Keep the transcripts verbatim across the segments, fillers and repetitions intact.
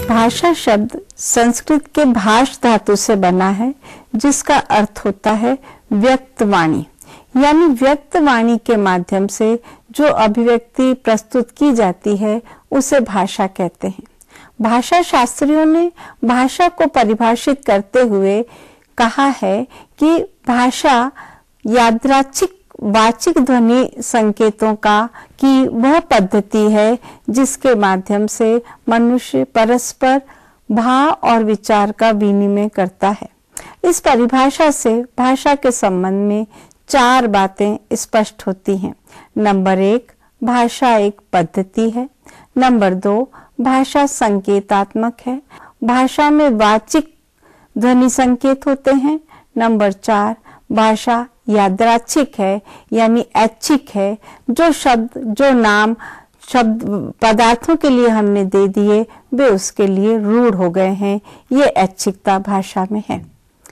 भाषा शब्द संस्कृत के भाष धातु से बना है, जिसका अर्थ होता है व्यक्त वाणी, यानी व्यक्त वाणी के माध्यम से जो अभिव्यक्ति प्रस्तुत की जाती है उसे भाषा कहते हैं। भाषा शास्त्रियों ने भाषा को परिभाषित करते हुए कहा है कि भाषा यादृच्छिक वाचिक ध्वनि संकेतों का की वह पद्धति है जिसके माध्यम से मनुष्य परस्पर भाव और विचार का विनिमय करता है। इस परिभाषा से भाषा के संबंध में चार बातें स्पष्ट होती हैं। नंबर एक, भाषा एक पद्धति है। नंबर दो, भाषा संकेतात्मक है। भाषा में वाचिक ध्वनि संकेत होते हैं। नंबर चार, भाषा यादृच्छिक है, यानी ऐच्छिक है। जो शब्द जो नाम शब्द पदार्थों के लिए हमने दे दिए वे उसके लिए रूढ़ हो गए हैं। ये ऐच्छिकता भाषा में है।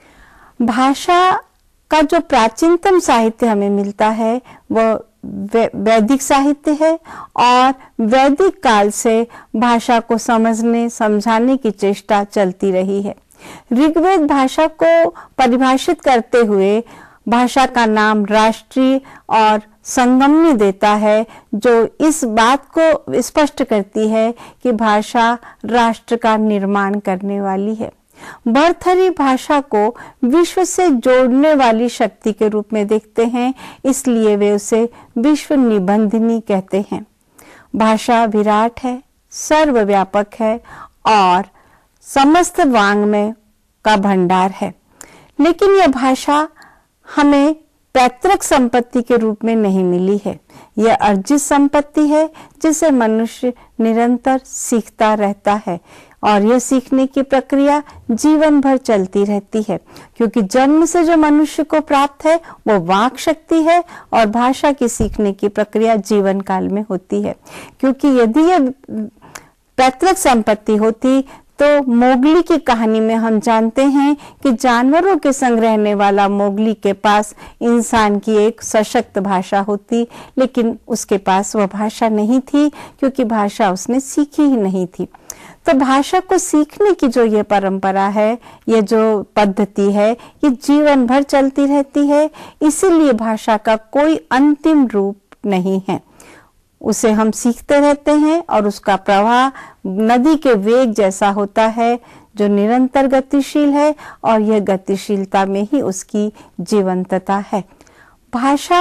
भाषा का जो प्राचीनतम साहित्य हमें मिलता है वह वैदिक साहित्य है और वैदिक काल से भाषा को समझने समझाने की चेष्टा चलती रही है। ऋग्वेद भाषा को परिभाषित करते हुए भाषा का नाम राष्ट्रीय और संगमनी देता है, जो इस बात को स्पष्ट करती है कि भाषा राष्ट्र का निर्माण करने वाली है। भर्तृहरि भाषा को विश्व से जोड़ने वाली शक्ति के रूप में देखते हैं, इसलिए वे उसे विश्व निबंधिनी कहते हैं। भाषा विराट है, सर्वव्यापक है और समस्त वाङ्मय का भंडार है। लेकिन यह भाषा हमें पैतृक संपत्ति के रूप में नहीं मिली है। यह अर्जित संपत्ति है जिसे मनुष्य निरंतर सीखता रहता है और यह सीखने की प्रक्रिया जीवन भर चलती रहती है, क्योंकि जन्म से जो मनुष्य को प्राप्त है वो वाक शक्ति है और भाषा की सीखने की प्रक्रिया जीवन काल में होती है। क्योंकि यदि यह पैतृक संपत्ति होती तो मोगली की कहानी में हम जानते हैं कि जानवरों के संग रहने वाला मोगली के पास इंसान की एक सशक्त भाषा होती, लेकिन उसके पास वह भाषा नहीं थी क्योंकि भाषा उसने सीखी ही नहीं थी। तो भाषा को सीखने की जो ये परंपरा है, ये जो पद्धति है, ये जीवन भर चलती रहती है। इसीलिए भाषा का कोई अंतिम रूप नहीं है। उसे हम सीखते रहते हैं और उसका प्रवाह नदी के वेग जैसा होता है, जो निरंतर गतिशील है और यह गतिशीलता में ही उसकी जीवंतता है। भाषा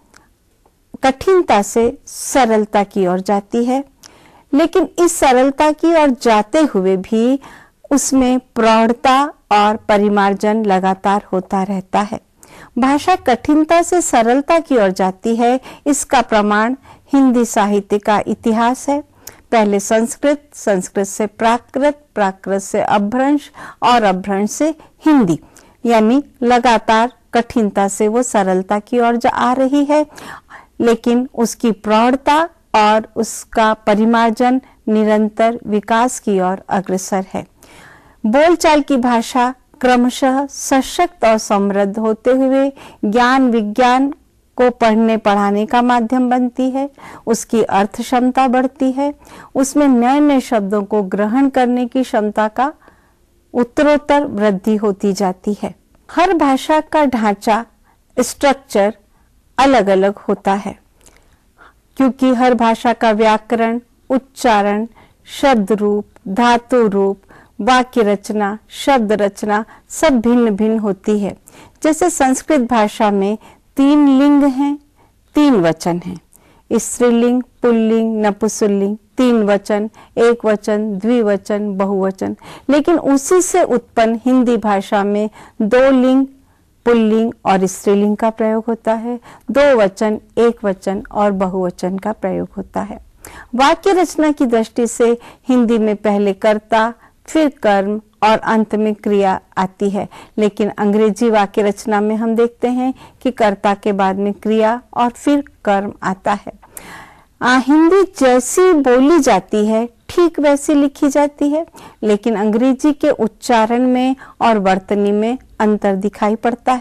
कठिनता से सरलता की ओर जाती है, लेकिन इस सरलता की ओर जाते हुए भी उसमें प्रौढ़ता और परिमार्जन लगातार होता रहता है। भाषा कठिनता से सरलता की ओर जाती है, इसका प्रमाण हिंदी साहित्य का इतिहास है। पहले संस्कृत, संस्कृत से प्राकृत, प्राकृत से अपभ्रंश और अपभ्रंश से हिंदी, यानी लगातार कठिनता से वो सरलता की ओर जा आ रही है, लेकिन उसकी प्रौढ़ता और उसका परिमार्जन निरंतर विकास की ओर अग्रसर है। बोलचाल की भाषा क्रमशः सशक्त और समृद्ध होते हुए ज्ञान विज्ञान को पढ़ने पढ़ाने का माध्यम बनती है। उसकी अर्थ क्षमता बढ़ती है, उसमें नए नए शब्दों को ग्रहण करने की क्षमता का उत्तरोत्तर वृद्धि होती जाती है। हर भाषा का ढांचा स्ट्रक्चर अलग अलग होता है, क्योंकि हर भाषा का व्याकरण, उच्चारण, शब्द रूप, धातु रूप, वाक्य रचना, शब्द रचना सब भिन्न भिन्न होती है। जैसे संस्कृत भाषा में तीन लिंग हैं, तीन वचन हैं। स्त्रीलिंग, पुल्लिंग, नपुंसकलिंग, तीन वचन, एक वचन, द्विवचन, बहुवचन। लेकिन उसी से उत्पन्न हिंदी भाषा में दो लिंग, पुल्लिंग और स्त्रीलिंग का प्रयोग होता है, दो वचन, एक वचन और बहुवचन का प्रयोग होता है। वाक्य रचना की दृष्टि से हिंदी में पहले कर्ता, फिर कर्म और अंत में क्रिया आती है, लेकिन अंग्रेजी वाक्य रचना में हम देखते हैं कि कर्ता के बाद में क्रिया और फिर कर्म आता है। आ, हिंदी जैसी बोली जाती है ठीक वैसी लिखी जाती है, लेकिन अंग्रेजी के उच्चारण में और वर्तनी में अंतर दिखाई पड़ता है।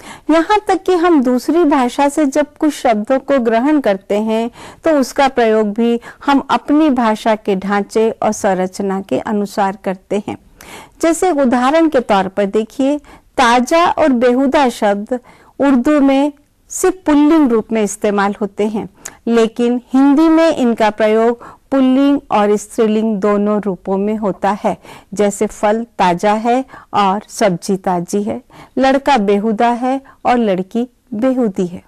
यहाँ तक कि हम दूसरी भाषा से जब कुछ शब्दों को ग्रहण करते हैं तो उसका प्रयोग भी हम अपनी भाषा के ढांचे और संरचना के अनुसार करते हैं। जैसे उदाहरण के तौर पर देखिए, ताजा और बेहुदा शब्द उर्दू में सिर्फ पुल्लिंग रूप में इस्तेमाल होते हैं, लेकिन हिंदी में इनका प्रयोग पुल्लिंग और स्त्रीलिंग दोनों रूपों में होता है। जैसे फल ताजा है और सब्जी ताजी है, लड़का बेहुदा है और लड़की बेहुदी है।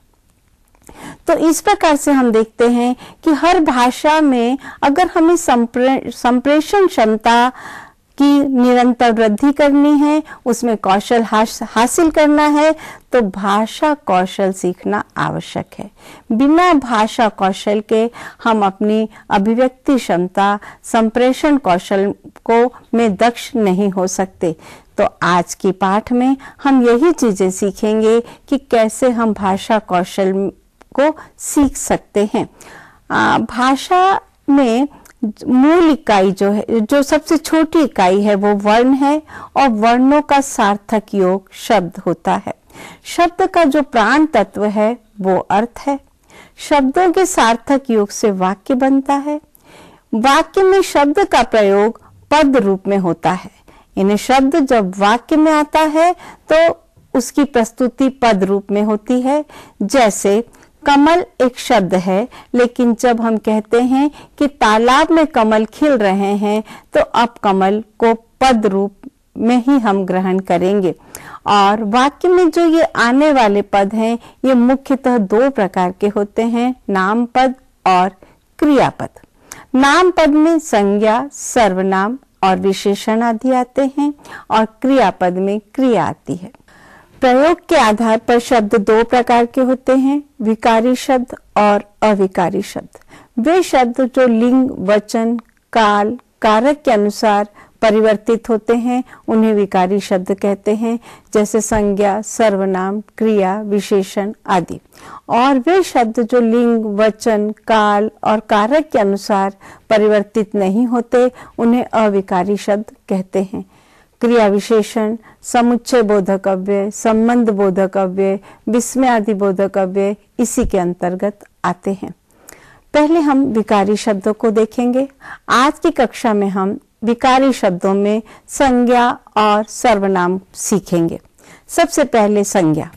तो इस प्रकार से हम देखते हैं कि हर भाषा में अगर हमें संप्रे, संप्रेषण क्षमता की निरंतर वृद्धि करनी है, उसमें कौशल हास, हासिल करना है, तो भाषा कौशल सीखना आवश्यक है। बिना भाषा कौशल के हम अपनी अभिव्यक्ति क्षमता, संप्रेषण कौशल को में दक्ष नहीं हो सकते। तो आज की पाठ में हम यही चीजें सीखेंगे कि कैसे हम भाषा कौशल को सीख सकते हैं। आ, भाषा में मूल इकाई जो है, जो सबसे छोटी इकाई है, वो वर्ण है और वर्णों का सार्थक योग शब्द होता है। शब्द का जो प्राण तत्व है वो अर्थ है। शब्दों के सार्थक योग से वाक्य बनता है। वाक्य में शब्द का प्रयोग पद रूप में होता है। इन्हें शब्द जब वाक्य में आता है तो उसकी प्रस्तुति पद रूप में होती है। जैसे कमल एक शब्द है, लेकिन जब हम कहते हैं कि तालाब में कमल खिल रहे हैं तो अब कमल को पद रूप में ही हम ग्रहण करेंगे। और वाक्य में जो ये आने वाले पद हैं, ये मुख्यतः दो प्रकार के होते हैं, नाम पद और क्रियापद। नाम पद में संज्ञा, सर्वनाम और विशेषण आदि आते हैं और क्रियापद में क्रिया आती है। प्रयोग के आधार पर शब्द दो प्रकार के होते हैं, विकारी शब्द और अविकारी शब्द। वे शब्द जो लिंग, वचन, काल, कारक के अनुसार परिवर्तित होते हैं उन्हें विकारी शब्द कहते हैं, जैसे संज्ञा, सर्वनाम, क्रिया, विशेषण आदि। और वे शब्द जो लिंग, वचन, काल और कारक के अनुसार परिवर्तित नहीं होते उन्हें अविकारी शब्द कहते हैं। क्रिया विशेषण समुच्चय बोधक अव्यय, संबंध बोधक अव्यय, विस्मय आदि बोधक अव्यय इसी के अंतर्गत आते हैं। पहले हम विकारी शब्दों को देखेंगे। आज की कक्षा में हम विकारी शब्दों में संज्ञा और सर्वनाम सीखेंगे। सबसे पहले संज्ञा।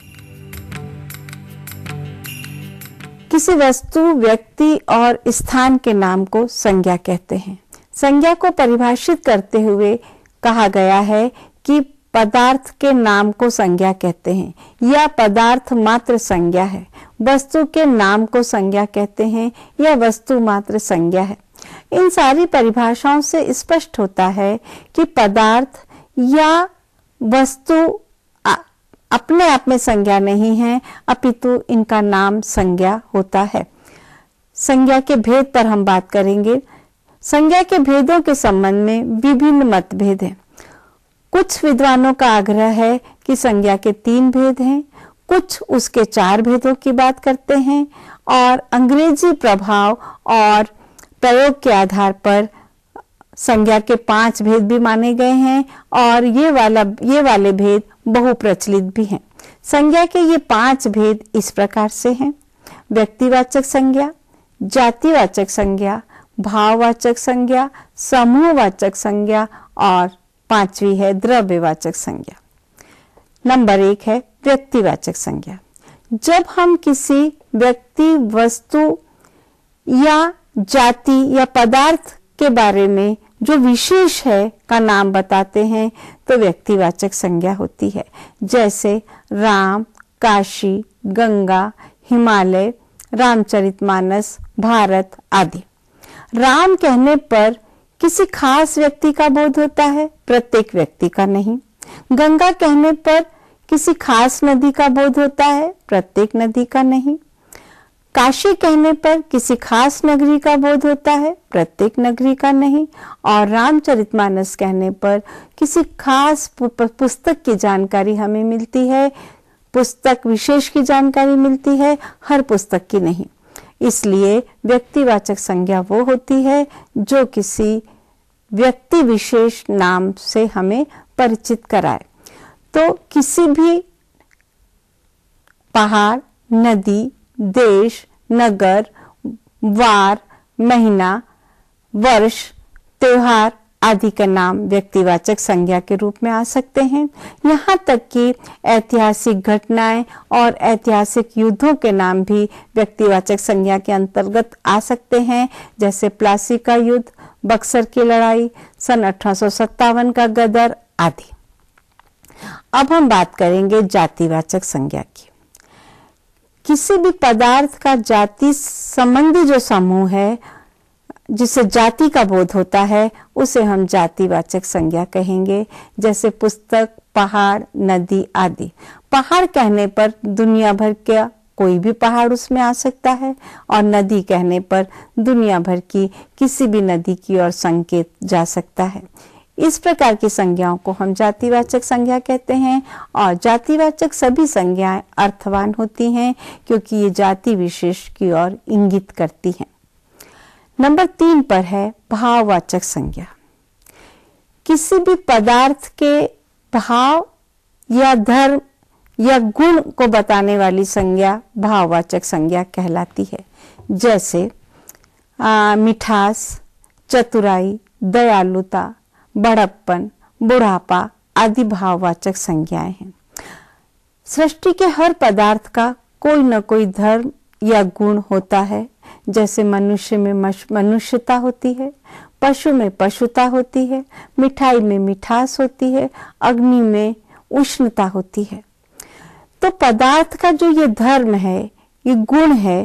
किसी वस्तु, व्यक्ति और स्थान के नाम को संज्ञा कहते हैं। संज्ञा को परिभाषित करते हुए कहा गया है कि पदार्थ के नाम को संज्ञा कहते हैं या पदार्थ मात्र संज्ञा है। वस्तु के नाम को संज्ञा कहते हैं या वस्तु मात्र संज्ञा है। इन सारी परिभाषाओं से स्पष्ट होता है कि पदार्थ या वस्तु अपने आप में संज्ञा नहीं है, अपितु इनका नाम संज्ञा होता है। संज्ञा के भेद पर हम बात करेंगे। संज्ञा के भेदों के संबंध में विभिन्न मतभेद हैं। कुछ विद्वानों का आग्रह है कि संज्ञा के तीन भेद हैं, कुछ उसके चार भेदों की बात करते हैं और अंग्रेजी प्रभाव और प्रयोग के आधार पर संज्ञा के पांच भेद भी माने गए हैं और ये वाला ये वाले भेद बहुप्रचलित भी हैं। संज्ञा के ये पांच भेद इस प्रकार से हैं: व्यक्तिवाचक संज्ञा, जातिवाचक संज्ञा, भाववाचक संज्ञा, समूहवाचक संज्ञा और पांचवी है द्रव्यवाचक संज्ञा। नंबर एक है व्यक्तिवाचक संज्ञा। जब हम किसी व्यक्ति, वस्तु या जाति या पदार्थ के बारे में जो विशेष है का नाम बताते हैं तो व्यक्तिवाचक संज्ञा होती है। जैसे राम, काशी, गंगा, हिमालय, रामचरितमानस, भारत आदि। राम कहने पर किसी खास व्यक्ति का बोध होता है, प्रत्येक व्यक्ति का नहीं। गंगा कहने पर किसी खास नदी का बोध होता है, प्रत्येक नदी का नहीं। काशी कहने पर किसी खास नगरी का बोध होता है, प्रत्येक नगरी का नहीं। और रामचरितमानस कहने पर किसी खास पुस्तक की जानकारी हमें मिलती है, पुस्तक विशेष की जानकारी मिलती है, हर पुस्तक की नहीं। इसलिए व्यक्तिवाचक संज्ञा वो होती है जो किसी व्यक्ति विशेष नाम से हमें परिचित कराए। तो किसी भी पहाड़, नदी, देश, नगर, वार, महीना, वर्ष, त्योहार आदि का नाम व्यक्तिवाचक संज्ञा के रूप में आ सकते हैं। यहाँ तक कि ऐतिहासिक घटनाएं और ऐतिहासिक युद्धों के नाम भी व्यक्तिवाचक संज्ञा के अंतर्गत आ सकते हैं, जैसे प्लासी का युद्ध, बक्सर की लड़ाई, सन अठारह सौ सत्तावन का गदर आदि। अब हम बात करेंगे जातिवाचक संज्ञा की। किसी भी पदार्थ का जाति संबंधी जो समूह है, जिसे जाति का बोध होता है, उसे हम जातिवाचक संज्ञा कहेंगे, जैसे पुस्तक, पहाड़, नदी आदि। पहाड़ कहने पर दुनिया भर का कोई भी पहाड़ उसमें आ सकता है, और नदी कहने पर दुनिया भर की किसी भी नदी की ओर संकेत जा सकता है। इस प्रकार की संज्ञाओं को हम जातिवाचक संज्ञा कहते हैं, और जातिवाचक सभी संज्ञाएं अर्थवान होती हैं, क्योंकि ये जाति विशेष की ओर इंगित करती हैं। नंबर तीन पर है भाववाचक संज्ञा। किसी भी पदार्थ के भाव या धर्म या गुण को बताने वाली संज्ञा भाववाचक संज्ञा कहलाती है, जैसे आ, मिठास, चतुराई, दयालुता, बड़प्पन, बुढ़ापा आदि भाववाचक संज्ञाएं हैं। सृष्टि के हर पदार्थ का कोई न कोई धर्म या गुण होता है, जैसे मनुष्य में मनुष्यता होती है, पशु में पशुता होती है, मिठाई में मिठास होती है, अग्नि में उष्णता होती है। तो पदार्थ का जो ये धर्म है, ये गुण है,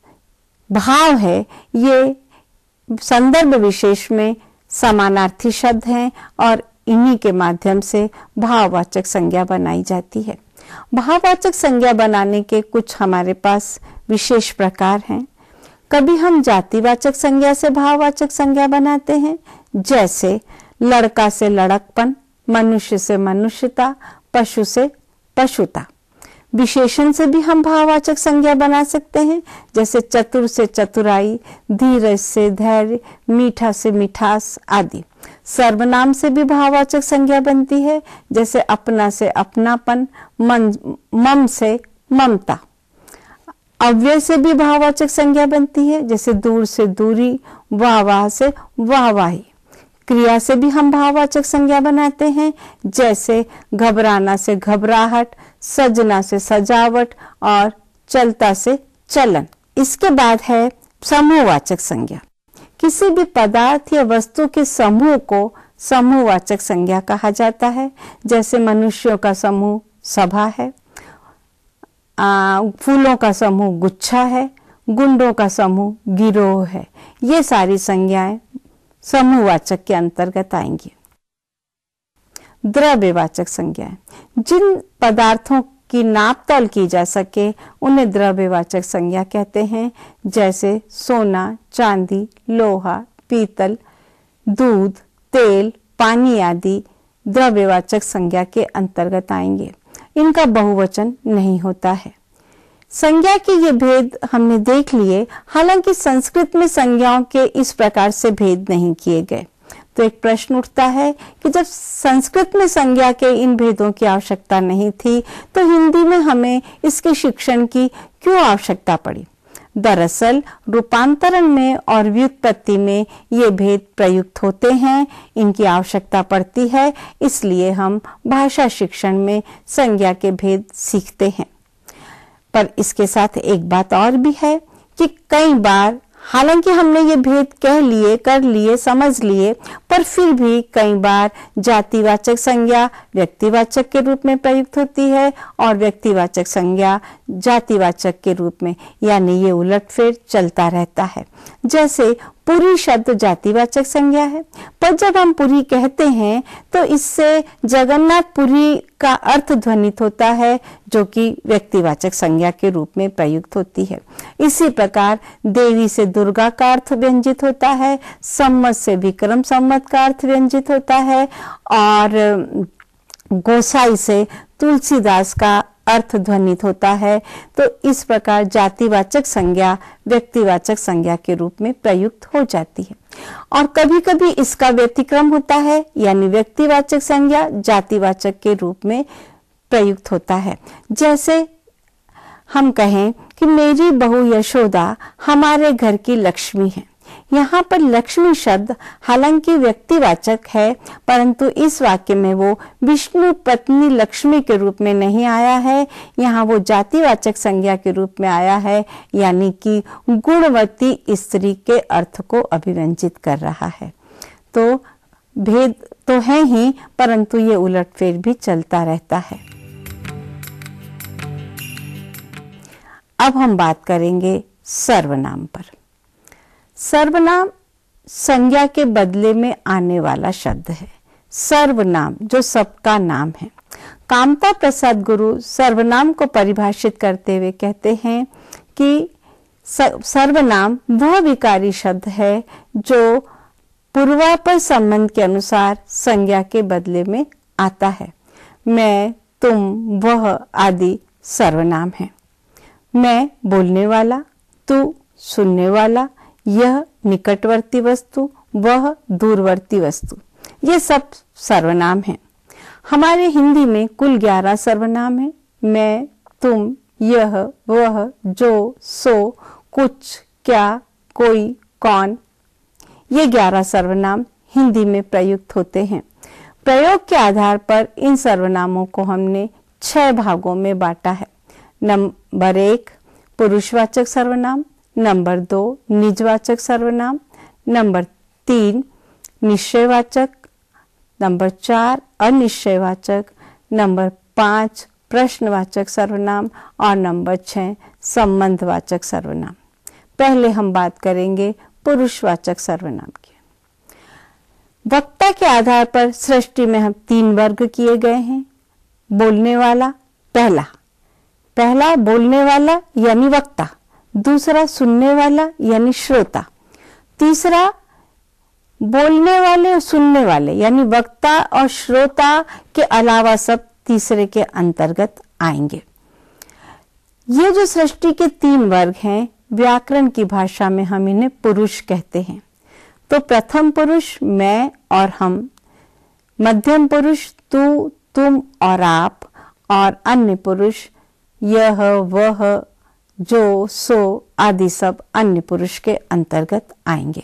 भाव है, ये संदर्भ विशेष में समानार्थी शब्द हैं, और इन्हीं के माध्यम से भाववाचक संज्ञा बनाई जाती है। भाववाचक संज्ञा बनाने के कुछ हमारे पास विशेष प्रकार हैं। कभी हम जातिवाचक संज्ञा से भाववाचक संज्ञा बनाते हैं, जैसे लड़का से लड़कपन, मनुष्य से मनुष्यता, पशु से पशुता। विशेषण से भी हम भाववाचक संज्ञा बना सकते हैं, जैसे चतुर से चतुराई, धीरज से धैर्य, मीठा से मिठास आदि। सर्वनाम से भी भाववाचक संज्ञा बनती है, जैसे अपना से अपनापन, मन मम से ममता। अव्यय से भी भाववाचक संज्ञा बनती है, जैसे दूर से दूरी, वाह वाह से वाहवाही। क्रिया से भी हम भाववाचक संज्ञा बनाते हैं, जैसे घबराना से घबराहट, सजना से सजावट और चलता से चलन। इसके बाद है समूहवाचक संज्ञा। किसी भी पदार्थ या वस्तु के समूह को समूहवाचक संज्ञा कहा जाता है, जैसे मनुष्यों का समूह सभा है, आ, फूलों का समूह गुच्छा है, गुंडों का समूह गिरोह है। ये सारी संज्ञाएं समूहवाचक के अंतर्गत आएंगी। द्रव्यवाचक संज्ञाएं, जिन पदार्थों की नापतोल की जा सके उन्हें द्रव्यवाचक संज्ञा कहते हैं, जैसे सोना, चांदी, लोहा, पीतल, दूध, तेल, पानी आदि द्रव्यवाचक संज्ञा के अंतर्गत आएंगे। इनका बहुवचन नहीं होता है। संज्ञा के ये भेद हमने देख लिए, हालांकि संस्कृत में संज्ञाओं के इस प्रकार से भेद नहीं किए गए। तो एक प्रश्न उठता है कि जब संस्कृत में संज्ञा के इन भेदों की आवश्यकता नहीं थी, तो हिंदी में हमें इसके शिक्षण की क्यों आवश्यकता पड़ी? दरअसल रूपांतरण में और व्युत्पत्ति में ये भेद प्रयुक्त होते हैं, इनकी आवश्यकता पड़ती है, इसलिए हम भाषा शिक्षण में संज्ञा के भेद सीखते हैं। पर इसके साथ एक बात और भी है कि कई बार हालांकि हमने ये भेद कह लिए, कर लिए, समझ लिए, पर फिर भी कई बार जातिवाचक संज्ञा व्यक्तिवाचक के रूप में प्रयुक्त होती है और व्यक्तिवाचक संज्ञा जातिवाचक के रूप में, यानी ये उलटफेर चलता रहता है। जैसे पुरी शब्द जातिवाचक संज्ञा है, पर जब हम पुरी कहते हैं तो इससे जगन्नाथपुरी का अर्थ ध्वनित होता है, जो कि व्यक्तिवाचक संज्ञा के रूप में प्रयुक्त होती है। इसी प्रकार देवी से दुर्गा का अर्थ व्यंजित होता है, सम्मत से विक्रम सम्मत का अर्थ व्यंजित होता है, और गोसाई से तुलसीदास का अर्थ ध्वनित होता है। तो इस प्रकार जातिवाचक संज्ञा व्यक्तिवाचक संज्ञा के रूप में प्रयुक्त हो जाती है, और कभी कभी इसका व्यतिक्रम होता है, यानी व्यक्तिवाचक संज्ञा जातिवाचक के रूप में प्रयुक्त होता है। जैसे हम कहें कि मेरी बहू यशोदा हमारे घर की लक्ष्मी है। यहाँ पर लक्ष्मी शब्द हालांकि व्यक्तिवाचक है, परंतु इस वाक्य में वो विष्णु पत्नी लक्ष्मी के रूप में नहीं आया है, यहाँ वो जातिवाचक संज्ञा के रूप में आया है, यानी कि गुणवती स्त्री के अर्थ को अभिव्यंजित कर रहा है। तो भेद तो है ही, परंतु ये उलटफेर भी चलता रहता है। अब हम बात करेंगे सर्वनाम पर। सर्वनाम संज्ञा के बदले में आने वाला शब्द है। सर्वनाम जो सबका नाम है। कामता प्रसाद गुरु सर्वनाम को परिभाषित करते हुए कहते हैं कि सर्वनाम वह विकारी शब्द है जो पूर्वापर संबंध के अनुसार संज्ञा के बदले में आता है। मैं, तुम, वह आदि सर्वनाम है। मैं बोलने वाला, तू सुनने वाला, यह निकटवर्ती वस्तु, वह दूरवर्ती वस्तु, ये सब सर्वनाम हैं। हमारे हिंदी में कुल ग्यारह सर्वनाम हैं। मैं, तुम, यह, वह, जो, सो, कुछ, क्या, कोई, कौन, ये ग्यारह सर्वनाम हिंदी में प्रयुक्त होते हैं। प्रयोग के आधार पर इन सर्वनामों को हमने छह भागों में बांटा है। नंबर एक पुरुषवाचक सर्वनाम, नंबर दो निजवाचक सर्वनाम, नंबर तीन निश्चयवाचक, नंबर चार अनिश्चयवाचक, नंबर पाँच प्रश्नवाचक सर्वनाम और नंबर छह संबंधवाचक सर्वनाम। पहले हम बात करेंगे पुरुषवाचक सर्वनाम की। वक्ता के आधार पर सृष्टि में हम तीन वर्ग किए गए हैं। बोलने वाला पहला पहला बोलने वाला यानी वक्ता, दूसरा सुनने वाला यानी श्रोता, तीसरा बोलने वाले और सुनने वाले यानी वक्ता और श्रोता के अलावा सब तीसरे के अंतर्गत आएंगे। ये जो सृष्टि के तीन वर्ग हैं, व्याकरण की भाषा में हम इन्हें पुरुष कहते हैं। तो प्रथम पुरुष मैं और हम, मध्यम पुरुष तू, तुम और आप, और अन्य पुरुष यह, वह, जो, सो आदि सब अन्य पुरुष के अंतर्गत आएंगे।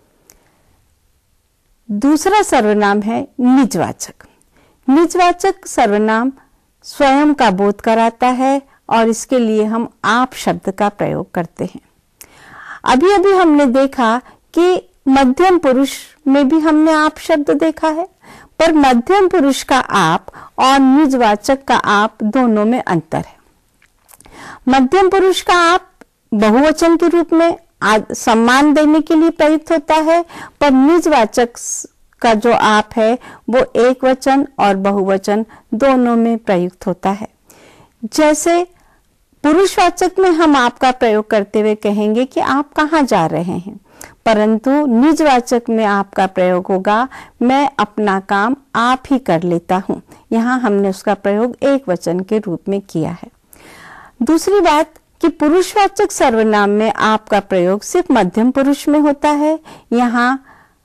दूसरा सर्वनाम है निजवाचक। निजवाचक सर्वनाम स्वयं का बोध कराता है और इसके लिए हम आप शब्द का प्रयोग करते हैं। अभी अभी हमने देखा कि मध्यम पुरुष में भी हमने आप शब्द देखा है, पर मध्यम पुरुष का आप और निजवाचक का आप दोनों में अंतर है। मध्यम पुरुष का आप बहुवचन के रूप में सम्मान देने के लिए प्रयुक्त होता है, पर निजवाचक का जो आप है वो एक वचन और बहुवचन दोनों में प्रयुक्त होता है। जैसे पुरुषवाचक में हम आपका प्रयोग करते हुए कहेंगे कि आप कहाँ जा रहे हैं, परंतु निजवाचक में आपका प्रयोग होगा मैं अपना काम आप ही कर लेता हूँ। यहाँ हमने उसका प्रयोग एक वचन के रूप में किया है। दूसरी बात कि पुरुषवाचक सर्वनाम में आपका प्रयोग सिर्फ मध्यम पुरुष में होता है। यहाँ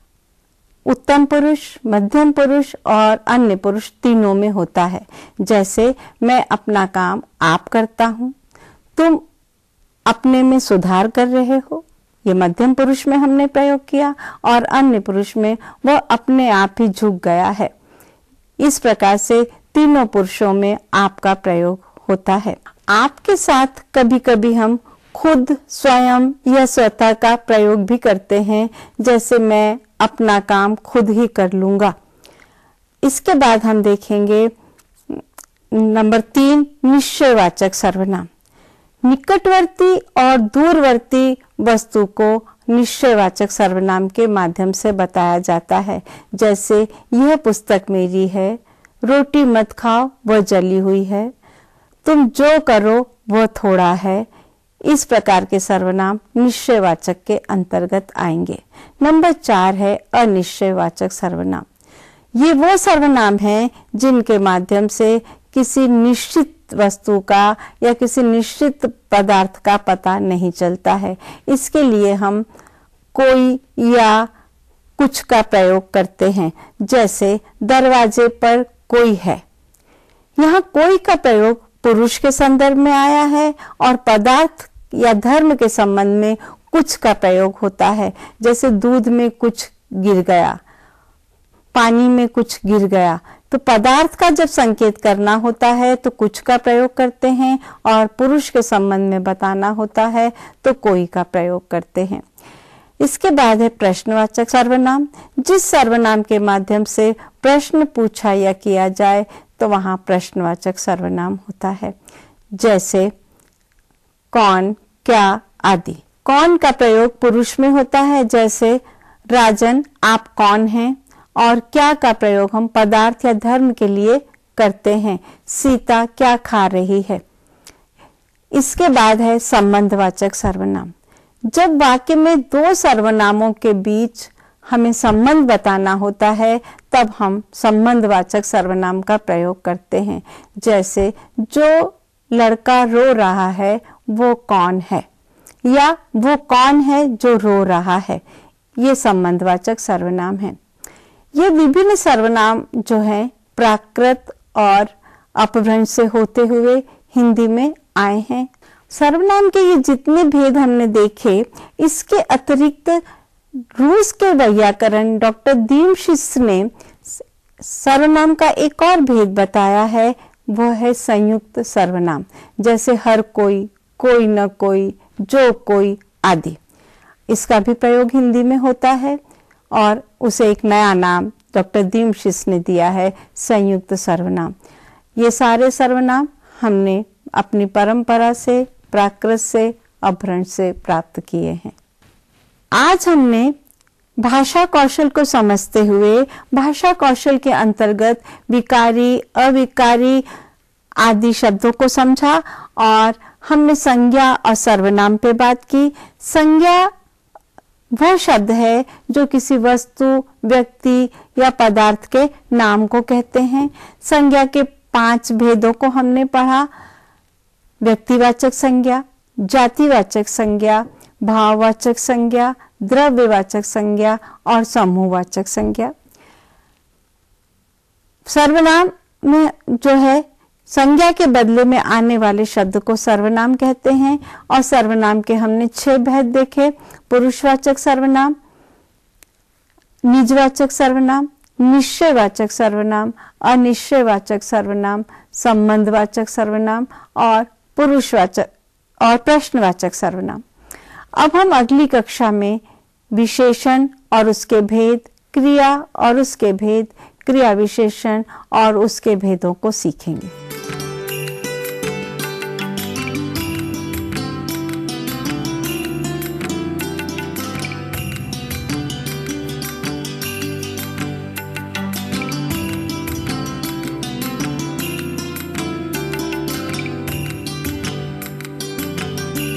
उत्तम पुरुष, मध्यम पुरुष और अन्य पुरुष तीनों में होता है। जैसे मैं अपना काम आप करता हूँ, तुम अपने में सुधार कर रहे हो, ये मध्यम पुरुष में हमने प्रयोग किया, और अन्य पुरुष में वह अपने आप ही झुक गया है। इस प्रकार से तीनों पुरुषों में आपका प्रयोग होता है। आपके साथ कभी कभी हम खुद, स्वयं या स्वतः का प्रयोग भी करते हैं, जैसे मैं अपना काम खुद ही कर लूंगा। इसके बाद हम देखेंगे नंबर तीन निश्चयवाचक सर्वनाम। निकटवर्ती और दूरवर्ती वस्तु को निश्चयवाचक सर्वनाम के माध्यम से बताया जाता है। जैसे यह पुस्तक मेरी है, रोटी मत खाओ वह जली हुई है, तुम जो करो वह थोड़ा है। इस प्रकार के सर्वनाम निश्चयवाचक के अंतर्गत आएंगे। नंबर चार है अनिश्चयवाचक सर्वनाम। ये वो सर्वनाम हैं जिनके माध्यम से किसी निश्चित वस्तु का या किसी निश्चित पदार्थ का पता नहीं चलता है। इसके लिए हम कोई या कुछ का प्रयोग करते हैं। जैसे दरवाजे पर कोई है, यहाँ कोई का प्रयोग पुरुष के संदर्भ में आया है और पदार्थ या धर्म के संबंध में कुछ का प्रयोग होता है। जैसे दूध में कुछ गिर गया, पानी में कुछ गिर गया, तो पदार्थ का जब संकेत करना होता है तो कुछ का प्रयोग करते हैं, और पुरुष के संबंध में बताना होता है तो कोई का प्रयोग करते हैं। इसके बाद है प्रश्नवाचक सर्वनाम। जिस सर्वनाम के माध्यम से प्रश्न पूछा या किया जाए तो वहां प्रश्नवाचक सर्वनाम होता है। जैसे कौन, क्या आदि। कौन का प्रयोग पुरुष में होता है, जैसे राजन आप कौन हैं, और क्या का प्रयोग हम पदार्थ या धर्म के लिए करते हैं, सीता क्या खा रही है। इसके बाद है संबंधवाचक सर्वनाम। जब वाक्य में दो सर्वनामों के बीच हमें संबंध बताना होता है तब हम संबंधवाचक सर्वनाम का प्रयोग करते हैं। जैसे जो लड़का रो रहा है वो कौन है, या वो कौन है जो रो रहा है, ये संबंधवाचक सर्वनाम है। ये विभिन्न सर्वनाम जो हैं प्राकृत और अपभ्रंश से होते हुए हिंदी में आए हैं। सर्वनाम के ये जितने भेद हमने देखे, इसके अतिरिक्त रूस के व्याकरण डॉक्टर दीमशिस ने सर्वनाम का एक और भेद बताया है, वो है संयुक्त सर्वनाम। जैसे हर कोई, कोई न कोई, जो कोई आदि। इसका भी प्रयोग हिंदी में होता है और उसे एक नया नाम डॉक्टर दीमशिस ने दिया है, संयुक्त सर्वनाम। ये सारे सर्वनाम हमने अपनी परंपरा से, प्राकृत से, अपभ्रंश से प्राप्त किए हैं। आज हमने भाषा कौशल को समझते हुए भाषा कौशल के अंतर्गत विकारी, अविकारी आदि शब्दों को समझा, और हमने संज्ञा और सर्वनाम पे बात की। संज्ञा वह शब्द है जो किसी वस्तु, व्यक्ति या पदार्थ के नाम को कहते हैं। संज्ञा के पांच भेदों को हमने पढ़ा। व्यक्तिवाचक संज्ञा, जातिवाचक संज्ञा, भाववाचक संज्ञा, द्रव्यवाचक संज्ञा और समूहवाचक संज्ञा। सर्वनाम में जो है संज्ञा के बदले में आने वाले शब्द को सर्वनाम कहते हैं, और सर्वनाम के हमने छह भेद देखे। पुरुषवाचक सर्वनाम, निजवाचक सर्वनाम, निश्चयवाचक सर्वनाम, अनिश्चयवाचक सर्वनाम, संबंधवाचक सर्वनाम और पुरुषवाचक और प्रश्नवाचक सर्वनाम। अब हम अगली कक्षा में विशेषण और उसके भेद, क्रिया और उसके भेद, क्रिया विशेषण और उसके भेदों को सीखेंगे।